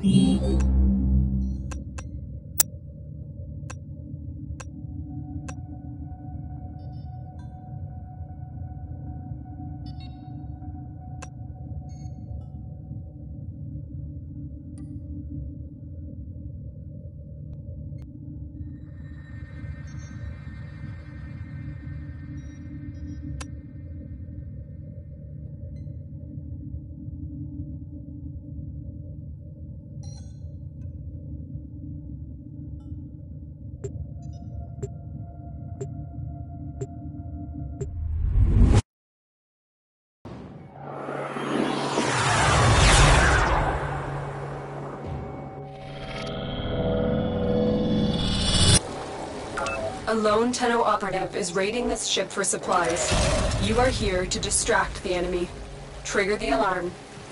A lone Tenno operative is raiding this ship for supplies. You are here to distract the enemy. Trigger the alarm.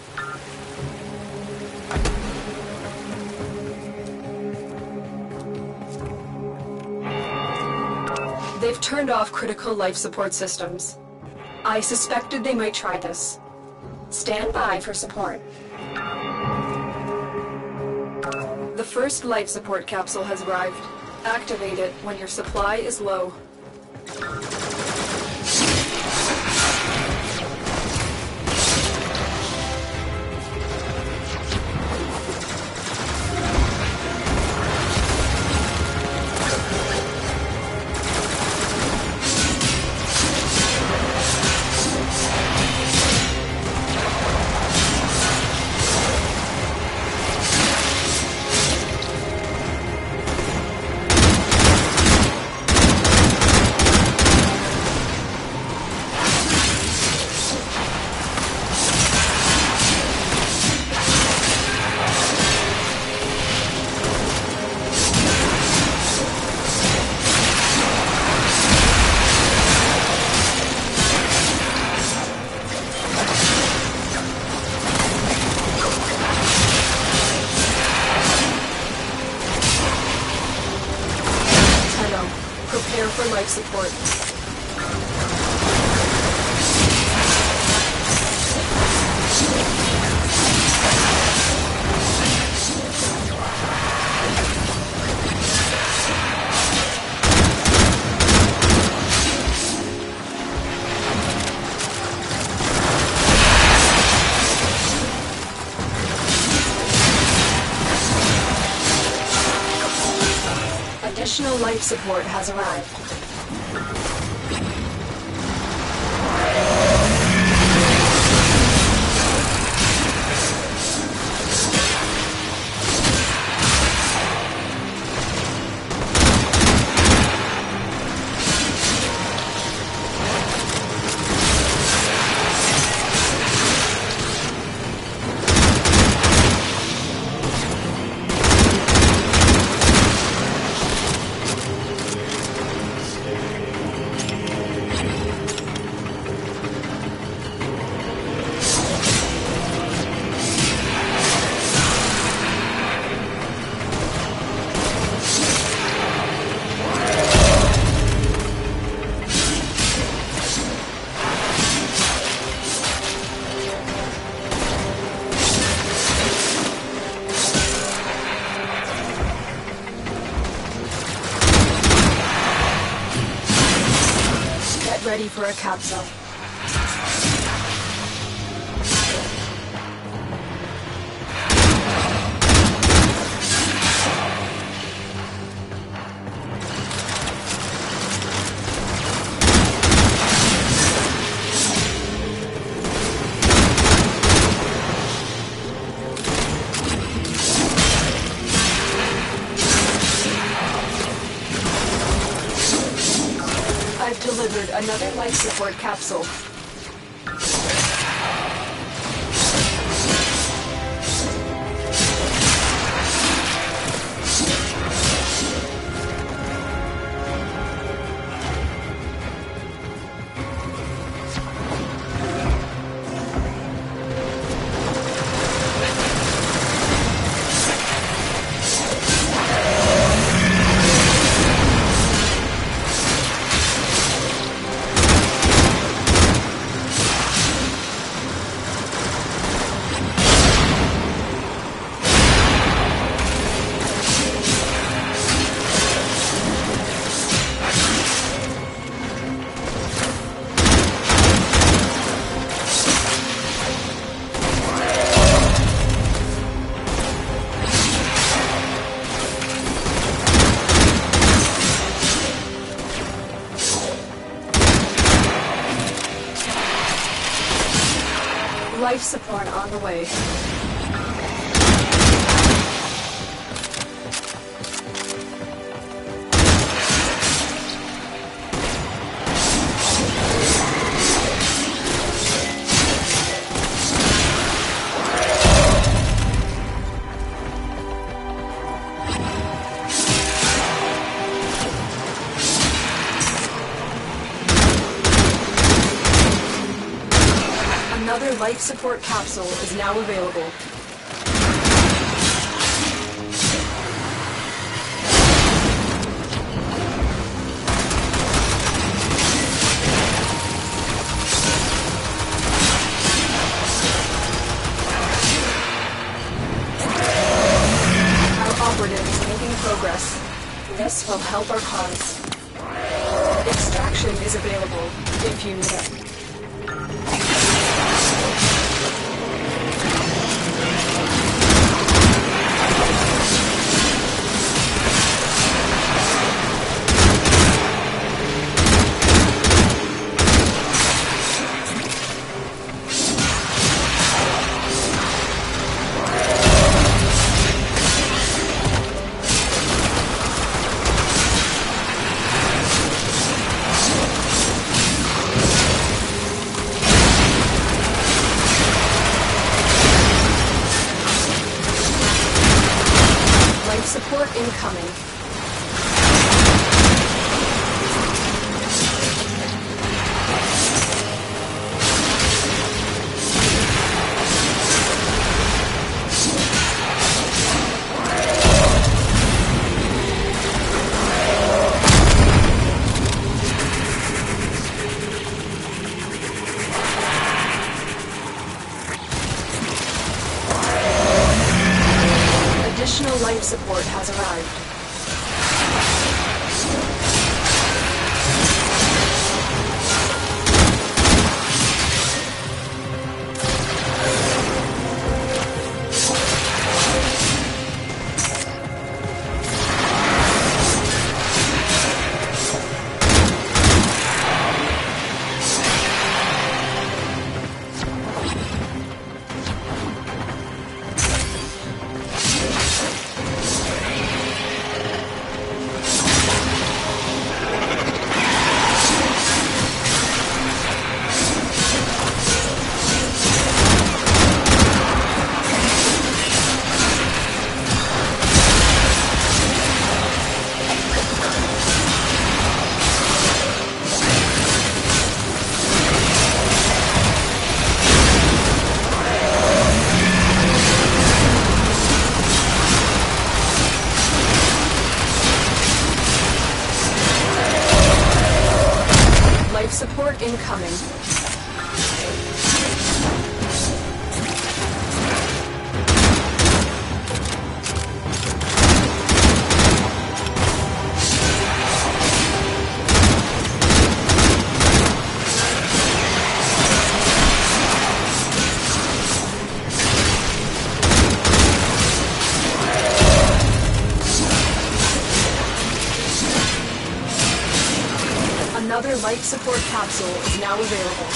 They've turned off critical life support systems. I suspected they might try this. Stand by for support. The first life support capsule has arrived. Activate it when your supply is low. Prepare for life support. Additional life support has arrived. Ready for a capsule. I've delivered another life support capsule. support on the way. Another life support capsule is now available. Our operative is making progress. This will help our cause. Extraction is available if you need it. Support incoming. Additional life support has arrived. Life support incoming. Another life support capsule is now available.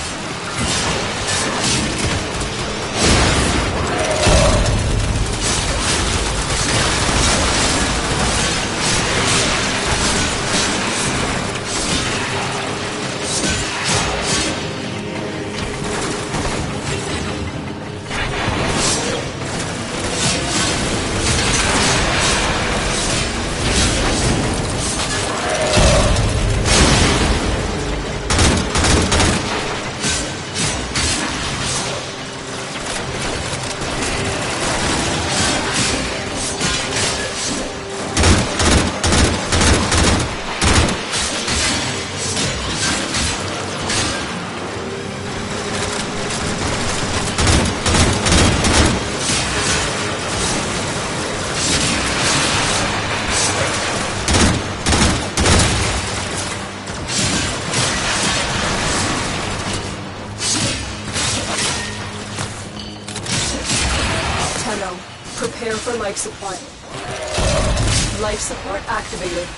Prepare for life support. Life support activated.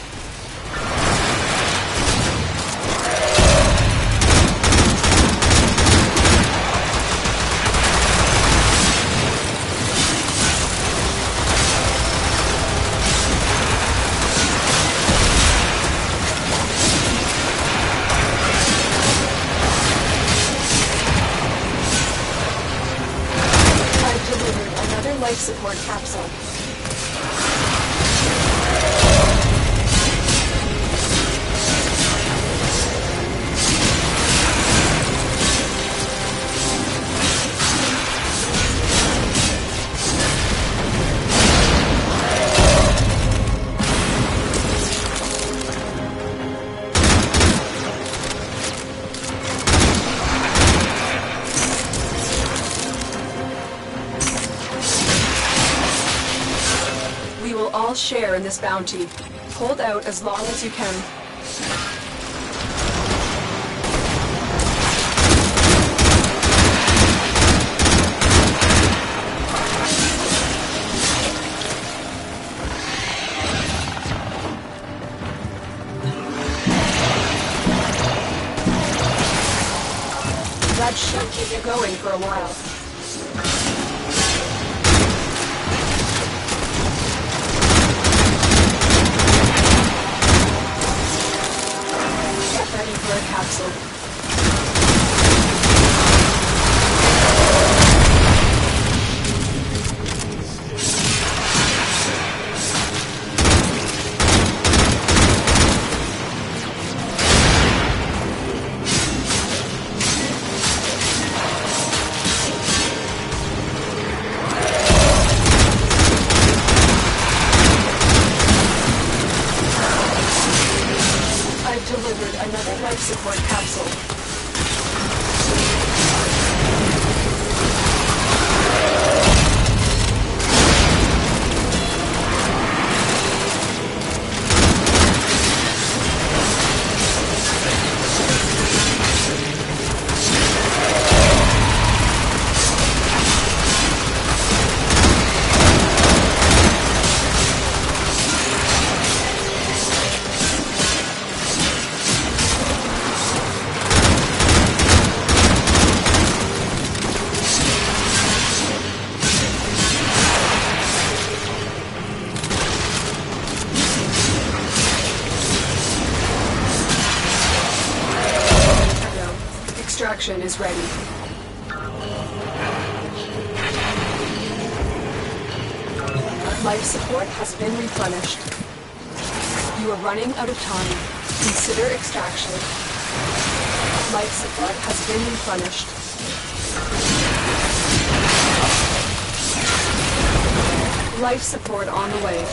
life support capsule. All share in this bounty. Hold out as long as you can. That should keep you going for a while. Capsule. Delivered another life support capsule. Extraction is ready. Life support has been replenished. You are running out of time. Consider extraction. Life support has been replenished. Life support on the way.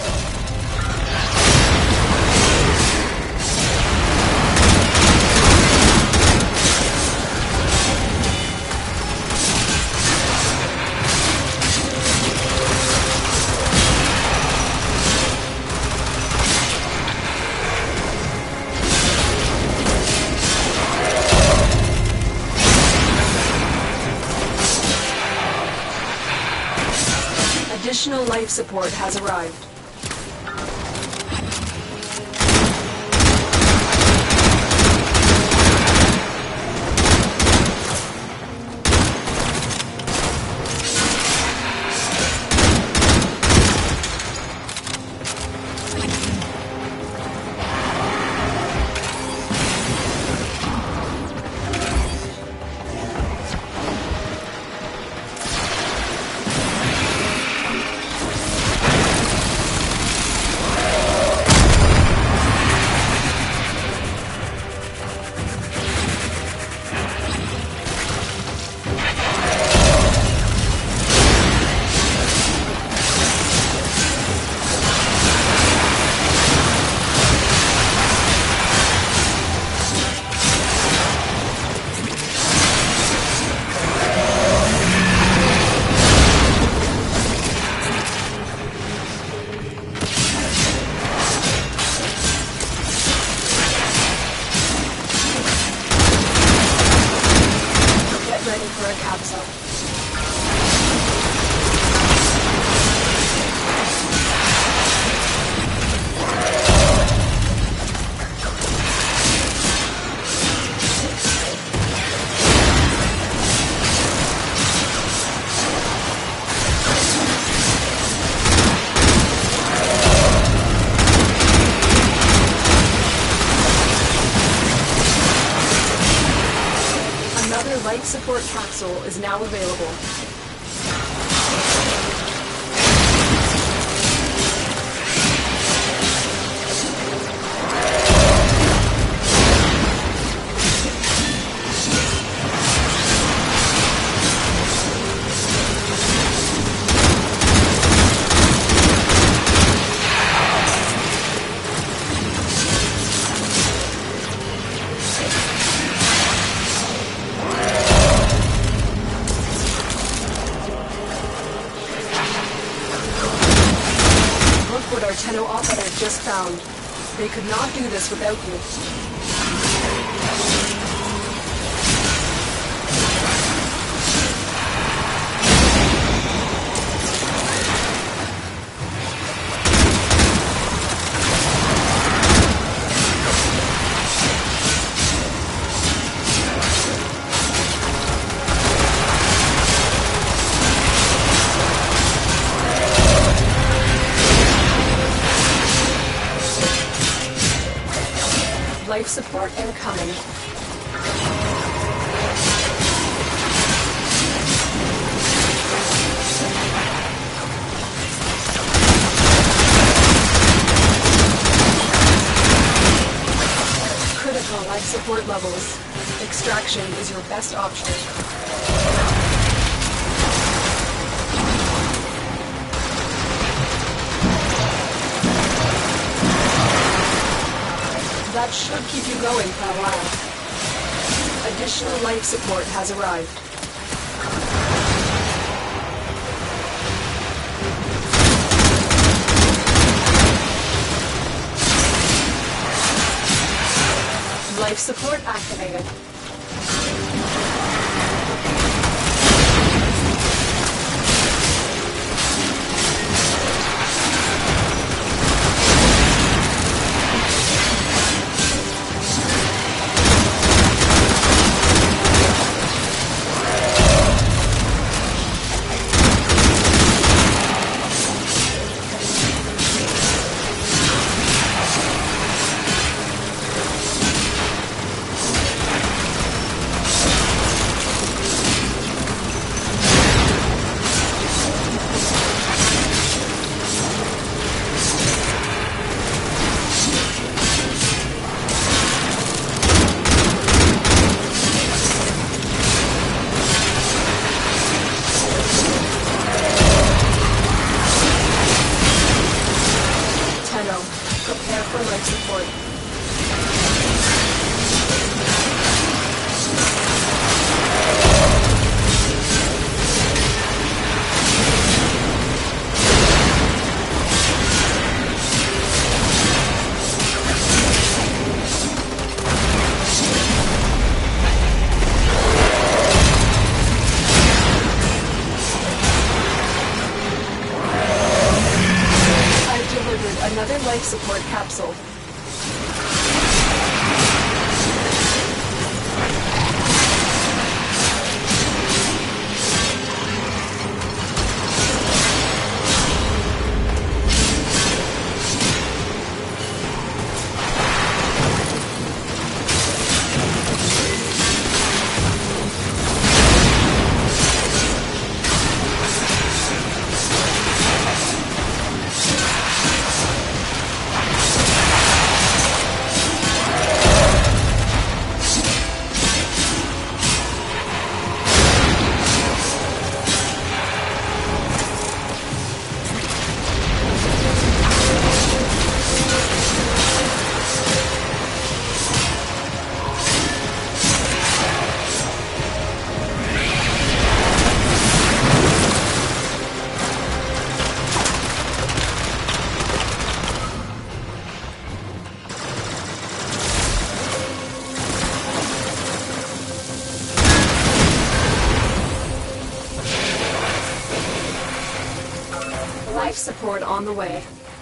Additional life support has arrived. For a capsule. Life support capsule is now available. our Tenno operative just found. They could not do this without you. Life support incoming. Critical life support levels. Extraction is your best option. That should keep you going for a while. Additional life support has arrived. Life support activated. Prepare for life support. Another life support capsule. Life support on the way.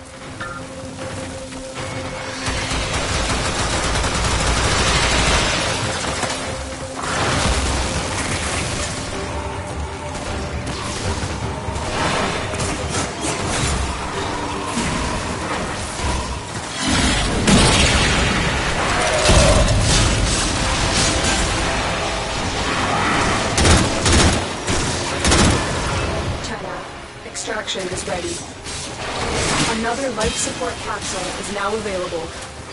Extraction is ready. Another life support capsule is now available.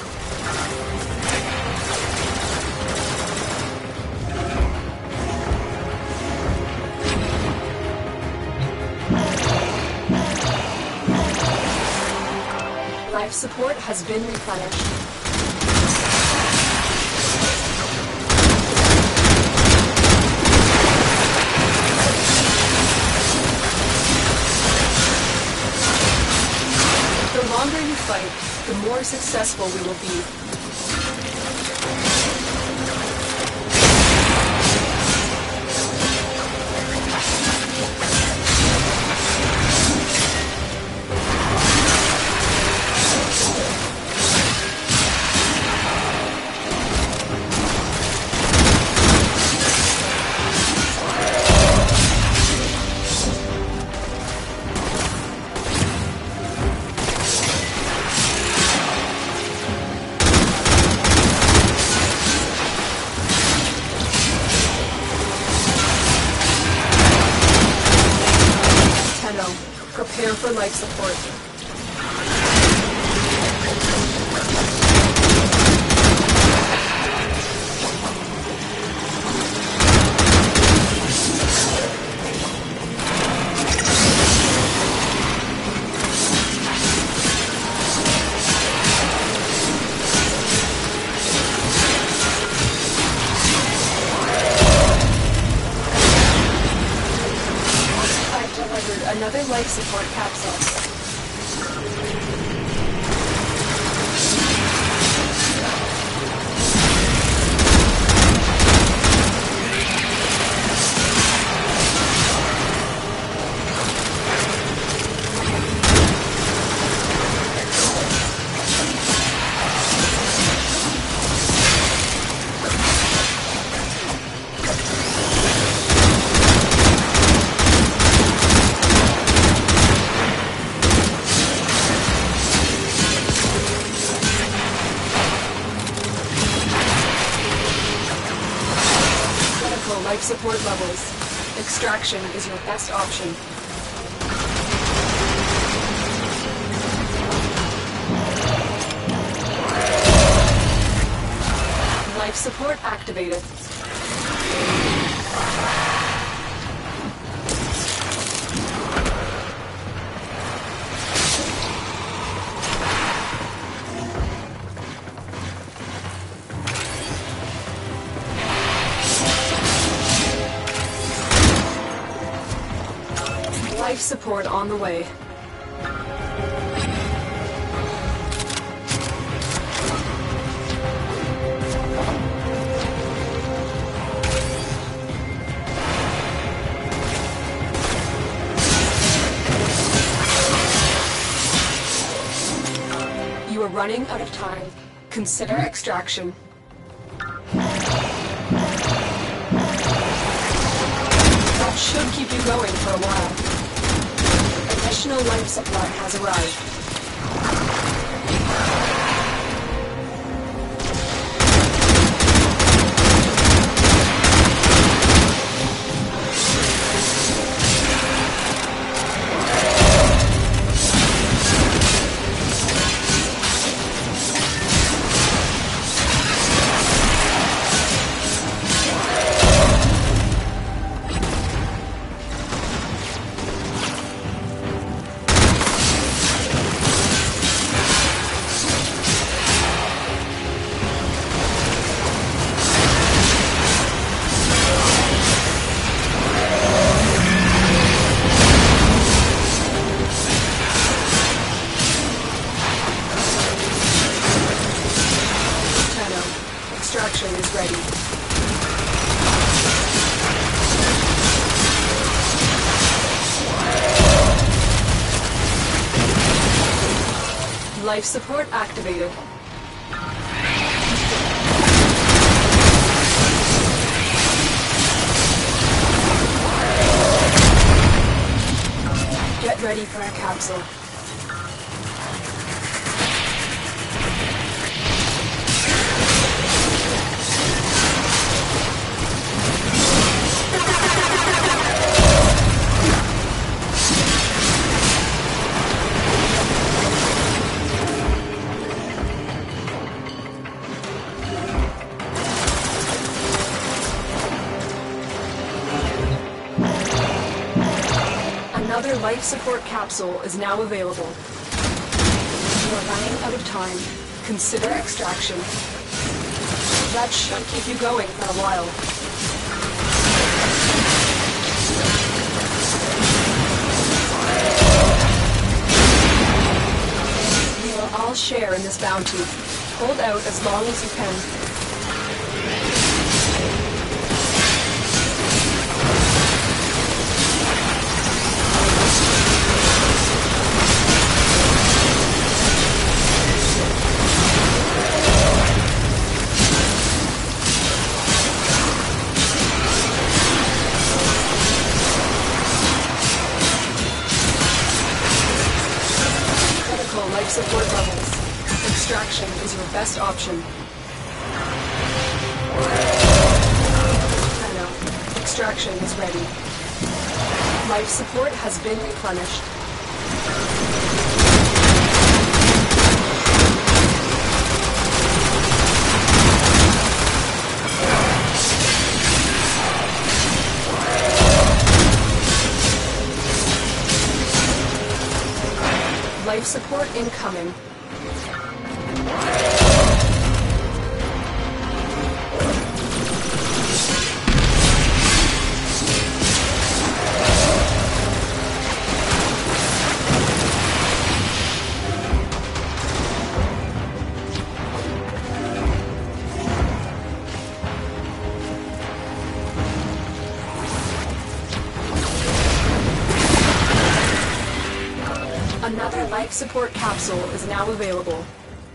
Life support has been replenished. fight, the more successful we will be. Prepare for life support. Another life support capsule. Life support levels. Extraction is your best option. Life support activated. Life support on the way. You are running out of time. Consider extraction. That should keep you going for a while. Additional life supply has arrived. Extraction is ready. Life support activated. Get ready for a capsule. Another life support capsule is now available. You are running out of time. Consider extraction. That should keep you going for a while. You are share in this bounty. Hold out as long as you can. Life support levels. Extraction is your best option. I know. Extraction is ready. Life support has been replenished. Life support incoming. Another life support capsule is now available.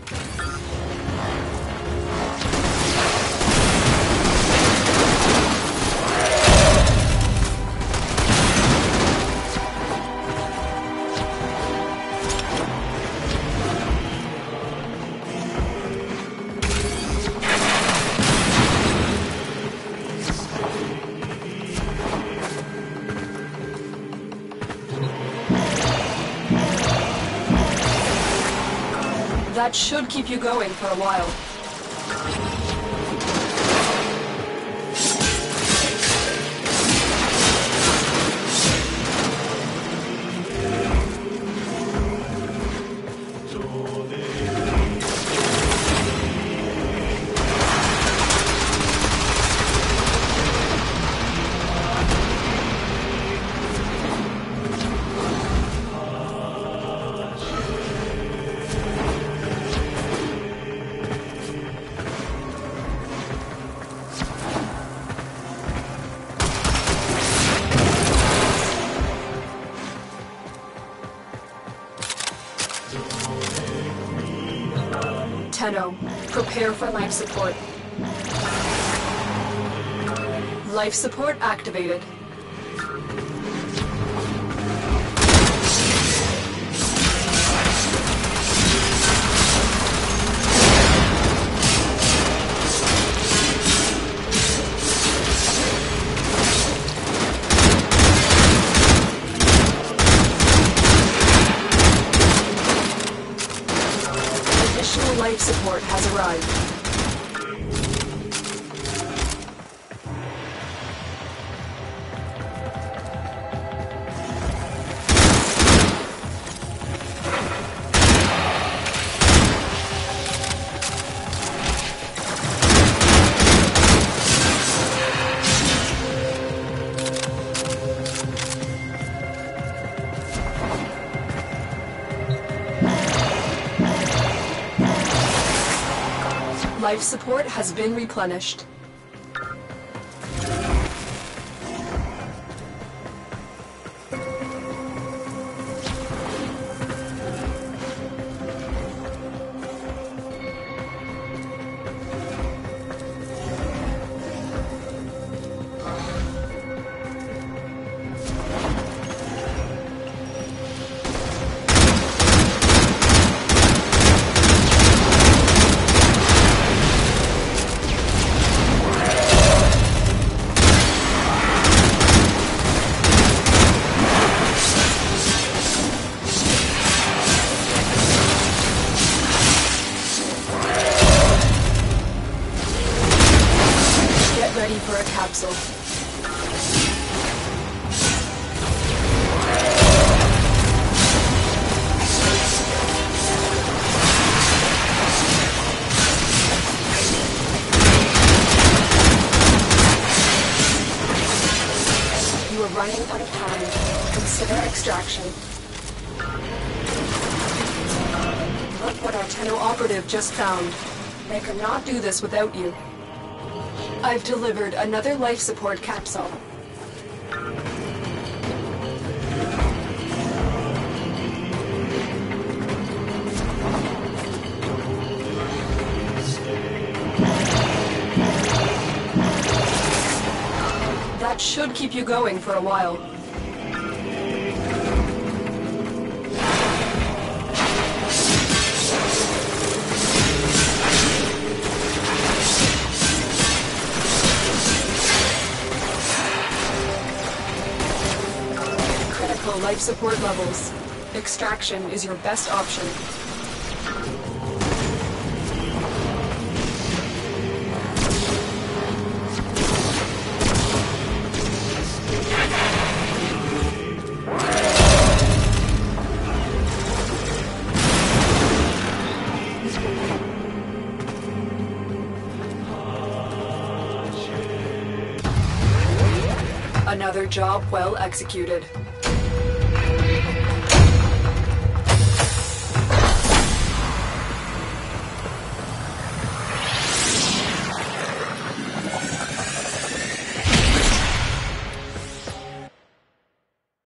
That should keep you going for a while. Tenno, prepare for life support. Life support activated. Life support has arrived. Life support has been replenished. Ready for a capsule. You are running out of time. Consider extraction. Look what our Tenno operative just found. They could not do this without you. I've delivered another life support capsule. That should keep you going for a while. Critical life support levels. Extraction is your best option. Another job well executed.